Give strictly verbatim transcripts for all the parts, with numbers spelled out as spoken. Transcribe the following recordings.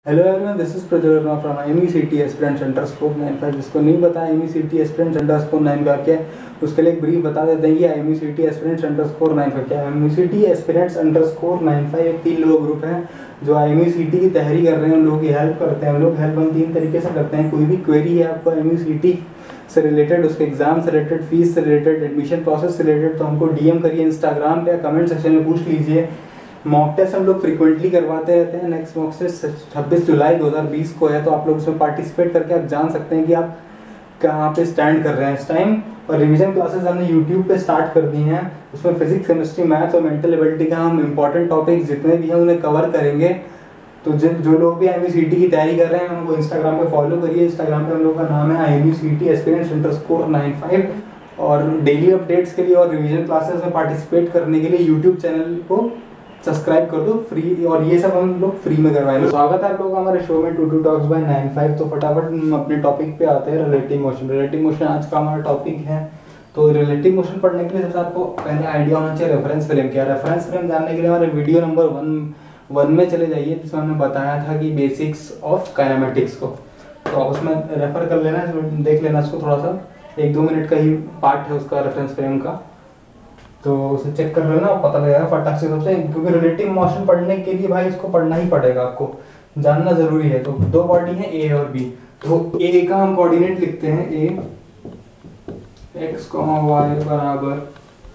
Hello everyone, this is Prajwal Verma from MECT aspirants underscore nine five. जिसको नहीं पता एमईसीटी aspirants underscore nine का क्या है, उसके लिए एक ब्रीफ बता देते हैं कि एमईसीटी एस्पिरेंट्स अंडरस्कोर नाइन का क्या है। MECT aspirants underscore nine five एक तीन लोग ग्रुप हैं जो एमईसीटी की तैयारी कर रहे हैं, उन लोगों की हेल्प करते हैं। हम लोग हेल्प हम तीन तरीके से करते हैं। कोई भी क्वेरी है आपको एमईसीटी से रिलेटेड, उसके एग्जाम से रिलेटेड, फीस से रिलेटेड, एडमिशन प्रोसेस से रिलेटेड, तो हमको डीएम करिए इंस्टाग्राम पे, कमेंट सेक्शन में पूछ लीजिए। मॉक टेस्ट हम लोग फ्रीक्वेंटली करवाते रहते हैं। नेक्स्ट मॉक टेस्ट छब्बीस जुलाई दो हज़ार बीस को है, तो आप लोग उसमें पार्टिसिपेट करके आप जान सकते हैं कि आप कहाँ पे स्टैंड कर रहे हैं इस टाइम। और रिवीजन क्लासेस हमने यूट्यूब पे स्टार्ट कर दी हैं। उसमें फिजिक्स, केमिस्ट्री, मैथ्स और मेंटल एबिलिटी का हम इंपॉर्टेंट टॉपिक जितने भी हैं उन्हें कवर करेंगे। तो जिन जो लोग भी एमईसीटी की तैयारी कर रहे हैं उनको इंस्टाग्राम पे फॉलो करिए। इंस्टाग्राम पे हम लोग का नाम है MECT aspirants underscore nine five. और डेली अपडेट्स के लिए और रिवीजन क्लासेस में पार्टिसिपेट करने के लिए यूट्यूब चैनल को सब्सक्राइब कर दो फ्री, और ये सब हम लोग फ्री में करवाएंगे। स्वागत है आप लोगों का हमारे शो में two two talks by nine five. तो फटाफट हम अपने टॉपिक पे आते हैं, रिलेटिव मोशन। रिलेटिव मोशन आज का हमारा टॉपिक है। तो रिलेटिव मोशन पढ़ने के लिए सबसे आपको पहले आइडिया होना चाहिए रेफरेंस फ्रेम क्या है। रेफरेंस फ्रेम जानने के लिए हमारे वीडियो नंबर वन वन में चले जाइए, जिसमें हमने बताया था कि बेसिक्स ऑफ काइनेमेटिक्स को। तो आप उसमें रेफर कर लेना, देख लेना उसको। थोड़ा सा एक दो मिनट का ही पार्ट है उसका रेफरेंस फ्रेम का, तो उसे चेक कर लेना, पता लगेगा फटाक से सबसे। क्योंकि रिलेटिव मोशन पढ़ने के लिए भाई इसको पढ़ना ही पड़ेगा, आपको जानना जरूरी है। तो दो बॉडी है ए और बी। तो ए का हम कोऑर्डिनेट लिखते हैं, ए एक्स वाई बराबर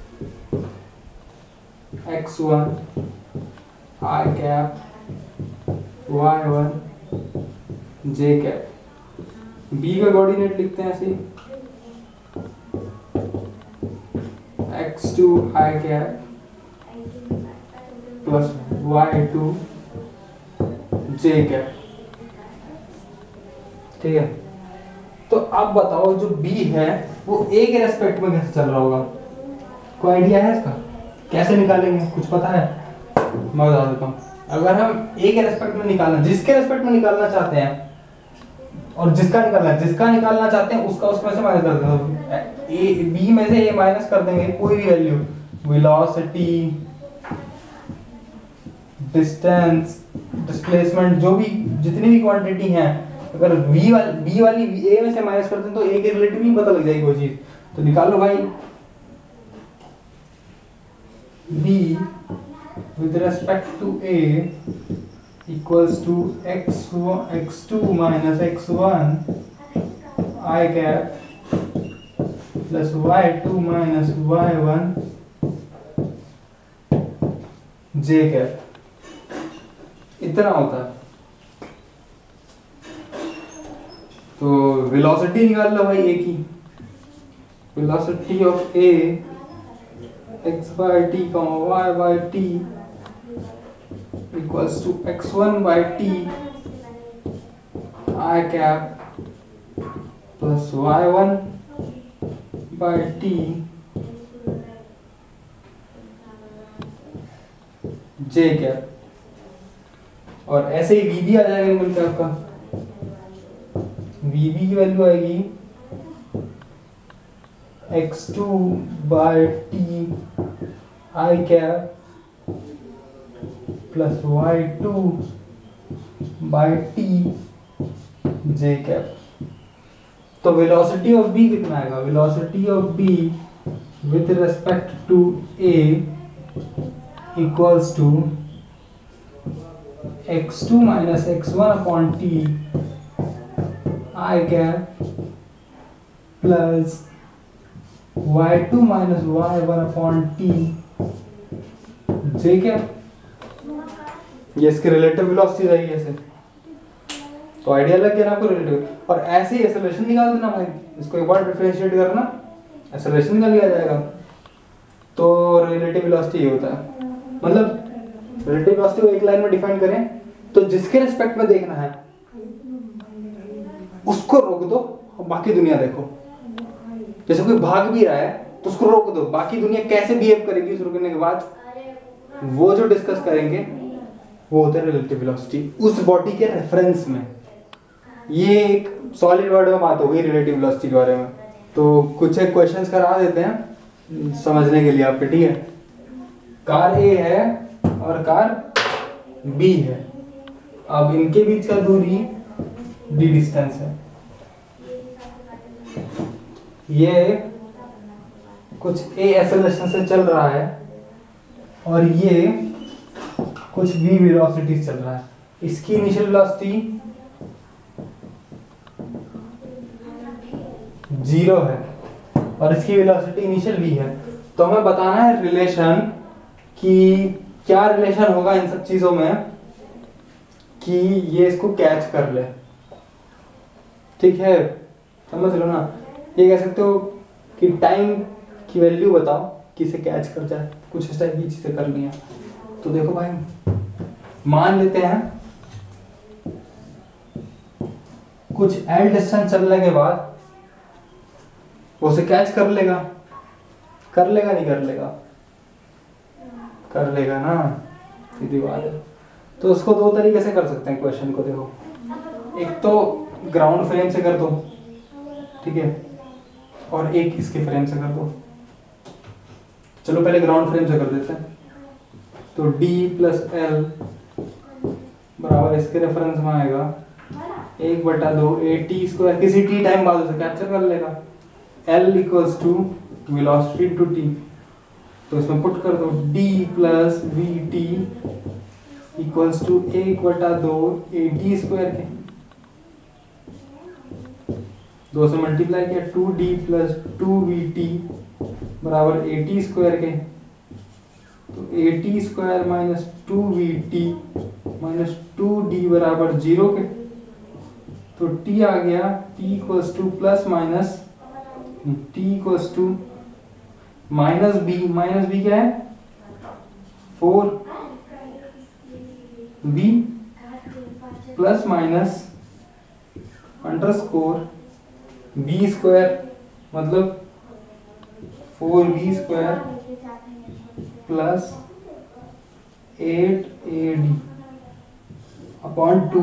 x one i cap y one j cap. B का कोऑर्डिनेट लिखते हैं ऐसे x two i cap plus y two j cap. ठीक है, तो अब बताओ जो बी है वो ए के रेस्पेक्ट में कैसे चल रहा होगा? कोई आइडिया है इसका? कैसे निकालेंगे, कुछ पता है? मैं बता देता हूँ। अगर हम ए के रेस्पेक्ट में निकालना, जिसके रेस्पेक्ट में निकालना चाहते हैं, और जिसका निकालना है जिसका निकालना चाहते हैं उसका उसमें से माइनस कर देंगे। ए बी में से ए माइनस कर देंगे, कोई भी वैल्यू, वेलोसिटी, डिस्टेंस, डिस्प्लेसमेंट, जो भी जितनी भी क्वांटिटी हैं, अगर v वाली बी वाली ए में से माइनस करते हैं तो ए के रिलेटिव ही पता लग जाएगी वो चीज। तो निकालो भाई, b with respect to a equals to x x two minus x one I cap plus y two minus y one j cap। इतना होता है। तो वेलोसिटी निकाल लो भाई ए की। Velocity of A x by t comma y by t equals to x one by t I cap plus y one by t j cap। और ऐसे ही vb आ जाएगा निकल के आपका। vb की वैल्यू आएगी x two by t I cap plus y two by t j cap। तो velocity of b कितना आएगा? Velocity of b with respect to a equals to x two minus x one upon t I cap plus y two minus y one upon t j cap. ये इसके relative velocity रहेगी ऐसे। तो idea लग गया ना आपको relative. और ऐसे ही एक्सेलरेशन निकाल देना भाई, इसको एक बार डिफरेंशिएट करना, एक्सेलरेशन निकाल लिया जाएगा। तो रिलेटिव वेलोसिटी ये होता है। मतलब रिलेटिव वेलोसिटी को एक लाइन में डिफाइन करें तो जिसके रिस्पेक्ट में देखना है उसको रोक दो और बाकी दुनिया देखो। जैसे कोई भाग भी रहा है तो उसको रोक दो, बाकी दुनिया कैसे बिहेव करेगी उस रुकने के बाद, वो जो डिस्कस करेंगे वो होता है रिलेटिव वेलोसिटी उस बॉडी के रेफरेंस में। ये एक सॉलिड वर्ड में बात हो गई रिलेटिव वेलोसिटी के बारे में। तो कुछ एक क्वेश्चंस करा देते हैं समझने के लिए आपके, ठीक है। कार ए है और कार बी है, अब इनके बीच का दूरी d डिस्टेंस है, ये कुछ a एक्सेलरेशन से चल रहा है और ये कुछ v वेलोसिटी चल रहा है। इसकी इनिशियल वेलोसिटी जीरो है और इसकी वेलोसिटी इनिशियल v है। तो हमें बताना है रिलेशन कि क्या रिलेशन होगा इन सब चीजों में कि ये इसको कैच कर ले। ठीक है, समझ लो ना। ये कह सकते हो कि टाइम की वैल्यू बताओ कि इसे कैच कर जाए, कुछ इस टाइप की चीजें करनी है। तो देखो भाई, मान लेते हैं कुछ एल डिस्टेंस चलने के बाद वो उसे कैच कर लेगा, कर लेगा नहीं कर लेगा, कर लेगा ना, सीधी बात है। तो उसको दो तरीके से कर सकते हैं क्वेश्चन को। देखो, एक तो ग्राउंड फ्रेम से कर दो, ठीक है, और एक इसके फ्रेम से कर दो। चलो पहले ग्राउंड फ्रेम से कर देते हैं। तो D प्लस एल बराबर इसके रेफरेंस में आएगा एक बटा दो ए टी स्क्वायर, किसी टी टाइम बाद उसे कैप्चर कर लेगा। L equals to velocity to t, तो इसमें पुट कर दो D plus v t equals to एक बटा दो ए टी स्क्वायर के, दो से मल्टीप्लाई किया, two d plus two v t बराबर ए टी स्क्वायर के। तो a t square minus two v t minus two d बराबर जीरो के। तो t आ गया, t equals to plus minus t equals to minus b, minus b क्या है four b plus minus underscore b square, मतलब four b square plus eight a d upon two,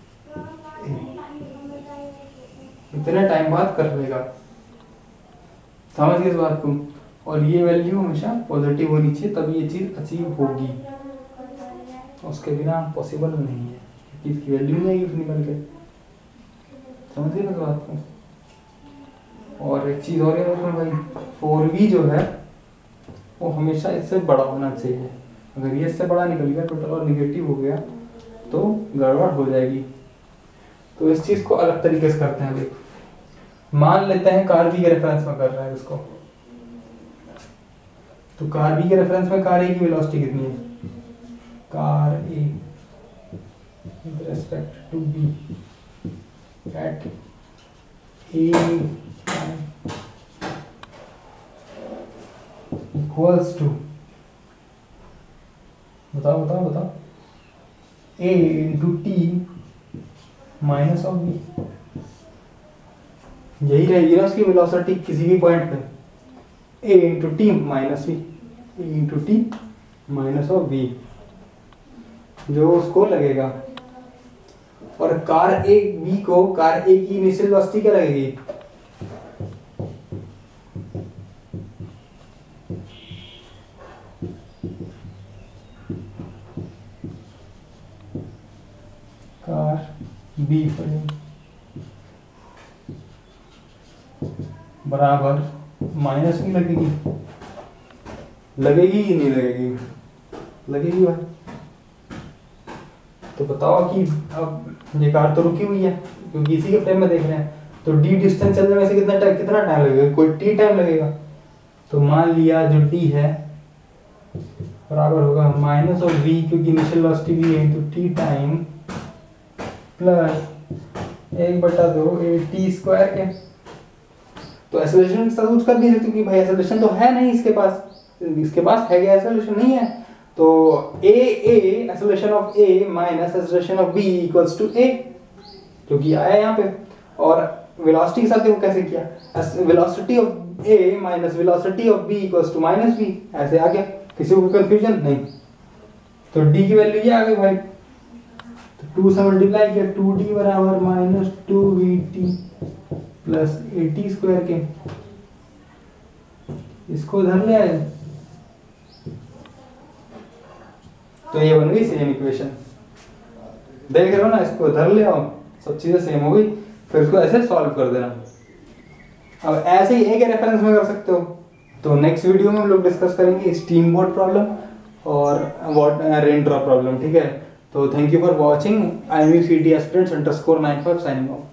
इतने time बाद कर लेगा। समझ गए इस बात को। और ये वैल्यू हमेशा पॉजिटिव होनी चाहिए, तभी ये चीज अचीव होगी, उसके बिना पॉसिबल नहीं है, क्योंकि इसकी वैल्यू नहीं है निकल के। समझ गए इस बात को। और एक चीज और है उसमें भाई, फोर वी जो है वो हमेशा इससे बड़ा होना चाहिए। अगर ये इससे बड़ा निकल गया टोटल और निगेटिव हो गया तो गड़बड़ हो जाएगी। तो इस चीज को अलग तरीके से करते हैं। देख, मान लेते हैं कार बी के रेफरेंस में कर रहा है उसको। तो कार बी के रेफरेंस में कार ए की वेलोसिटी कितनी है? Car A with respect to B at A equals to, बताओ बताओ बताओ, a into t minus of B. यही रहेगी ना उसकी वेलोसिटी किसी भी पॉइंट पे, a into t minus v, a into t minus of v जो उसको लगेगा। और कार ए बी को, कार ए की इनिशियल वेलोसिटी क्या लगेगी? कार बी बराबर माइनस की लगेगी, लगेगी कि नहीं लगेगी? लगेगी भाई। तो बताओ कि अब ये कार तो रुकी हुई है क्योंकि इसी के फ्रेम में देख रहे हैं, तो डी डिस्टेंस चलने में से कितना टाइम कितना टाइम लगेगा? कोई टी टाइम लगेगा। तो मान लिया जो टी है बराबर होगा माइनस ऑफ वी, क्योंकि इनिशियल वेलोसिटी वी है, इनटू टी टाइम प्लस एक बटा दो ए टी स्क्वायर के। तो एक्सेलरेशन सॉल्व कर नहीं सकते क्योंकि भाई एक्सेलरेशन तो है नहीं इसके पास, इसके पास है क्या? एक्सेलरेशन नहीं है। तो a a acceleration of A minus acceleration of B equals to a, क्योंकि आया यहाँ पे। और वेलोसिटी के साथ देखो कैसे किया, velocity of A minus velocity of B equals to minus b, ऐसे आ गया। किसी को कंफ्यूजन नहीं। तो डी की वैल्यू ये आ गई भाई, तो टू से मल्टीप्लाई किया, टू डी बराबर minus two v t plus a t square के। इसको इधर ले आए तो ये बन गई सेम इक्वेशन। देख रहे हो ना, इसको इधर ले आओ, सब चीज़ें सेम हो गई, फिर इसको ऐसे सॉल्व कर देना। अब ऐसे ही एक रेफरेंस में कर सकते हो। तो नेक्स्ट वीडियो में हम लोग डिस्कस करेंगे स्टीम बोट प्रॉब्लम और वॉट रेन ड्रॉप प्रॉब्लम, ठीक है। तो thank you for watching. I M U C T aspirants underscore nine five signing of.